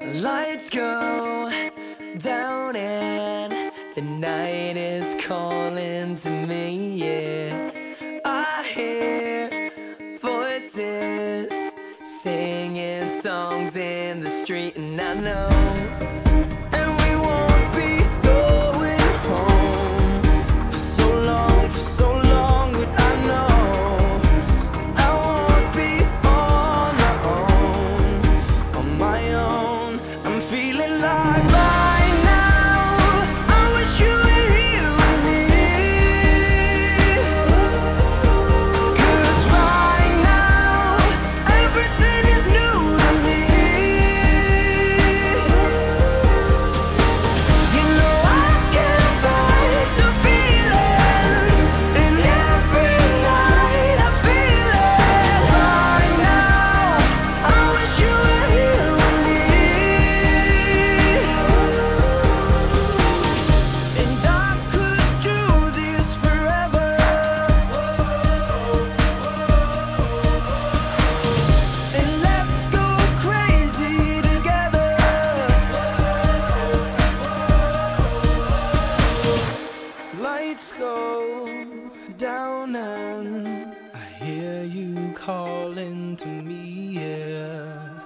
Lights go down and the night is calling to me, yeah. I hear voices singing songs in the street, and I know, and we won't be going home for so long, but I know I won't be on my own. I'm feeling like right now, I wish you were here with me, 'cause right now everything is new to me. You know I can't fight the feeling, and every night I feel it. Right now I wish you were here with me, and I could do this forever. And let's go crazy together. Lights go down and I hear you calling to me, yeah.